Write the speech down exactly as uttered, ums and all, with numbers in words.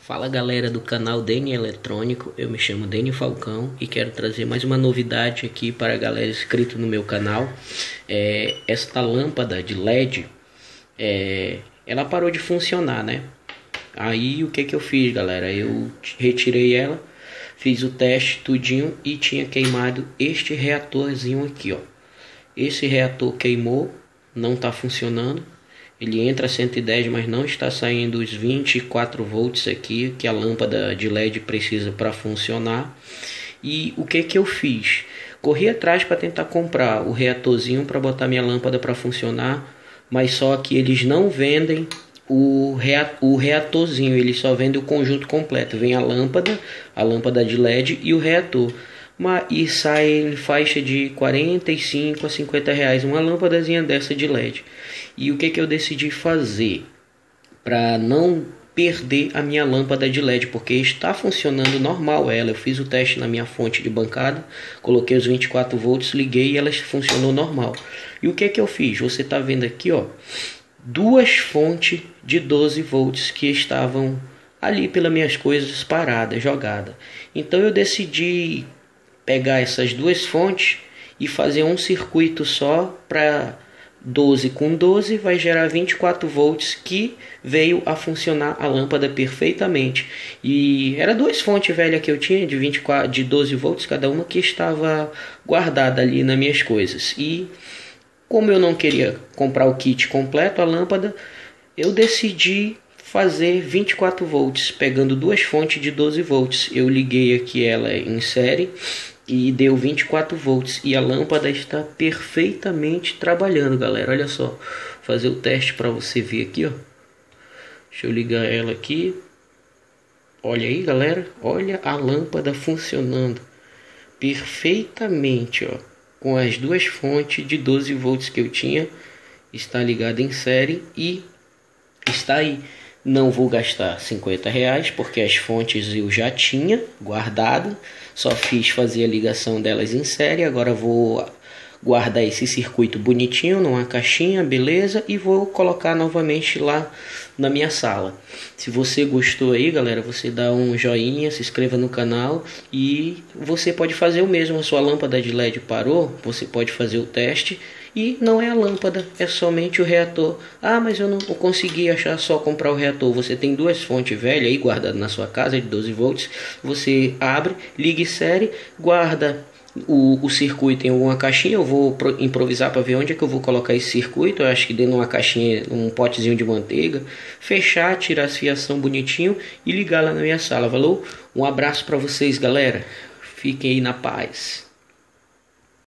Fala galera do canal Deni Eletrônico, eu me chamo Deni Falcão e quero trazer mais uma novidade aqui para a galera inscrita no meu canal. É, esta lâmpada de L E D, é, ela parou de funcionar, né? Aí o que que eu fiz, galera? Eu retirei ela, fiz o teste tudinho e tinha queimado este reatorzinho aqui, ó. Esse reator queimou, não está funcionando. Ele entra a cento e dez, mas não está saindo os vinte e quatro volts aqui que a lâmpada de L E D precisa para funcionar. E o que que eu fiz? Corri atrás para tentar comprar o reatorzinho para botar minha lâmpada para funcionar, mas só que eles não vendem o, rea o reatorzinho, eles só vendem o conjunto completo. Vem a lâmpada, a lâmpada de L E D e o reator. Mas, e sai em faixa de quarenta e cinco a cinquenta reais uma lâmpadazinha dessa de L E D. E o que que eu decidi fazer para não perder a minha lâmpada de L E D, porque está funcionando normal ela. Eu fiz o teste na minha fonte de bancada, coloquei os vinte e quatro volts, liguei e ela funcionou normal. E o que que eu fiz? Você está vendo aqui, ó, duas fontes de doze volts que estavam ali pelas minhas coisas paradas, jogadas. Então eu decidi pegar essas duas fontes e fazer um circuito só para doze com doze, vai gerar vinte e quatro volts, que veio a funcionar a lâmpada perfeitamente. E era duas fontes velhas que eu tinha de vinte e quatro, de doze volts cada uma, que estava guardada ali nas minhas coisas. E como eu não queria comprar o kit completo, a lâmpada, eu decidi fazer vinte e quatro volts, pegando duas fontes de doze volts. Eu liguei aqui ela em série e deu vinte e quatro volts e a lâmpada está perfeitamente trabalhando, galera. Olha só, vou fazer o teste para você ver aqui, ó. Deixa eu ligar ela aqui. Olha aí, galera, olha a lâmpada funcionando perfeitamente, ó, com as duas fontes de doze volts que eu tinha. Está ligada em série e está aí. Não vou gastar cinquenta reais, porque as fontes eu já tinha guardado. Só fiz fazer a ligação delas em série. Agora vou guardar esse circuito bonitinho numa caixinha, beleza? E vou colocar novamente lá na minha sala. Se você gostou aí, galera, você dá um joinha, se inscreva no canal. E você pode fazer o mesmo. A sua lâmpada de L E D parou, você pode fazer o teste. E não é a lâmpada, é somente o reator. Ah, mas eu não consegui achar só comprar o reator. Você tem duas fontes velhas aí guardadas na sua casa de doze volts. Você abre, liga série, guarda o, o circuito em alguma caixinha. Eu vou improvisar para ver onde é que eu vou colocar esse circuito. Eu acho que dentro de uma caixinha, um potezinho de manteiga. Fechar, tirar as fiação bonitinho e ligar lá na minha sala. Valeu? Um abraço para vocês, galera. Fiquem aí na paz.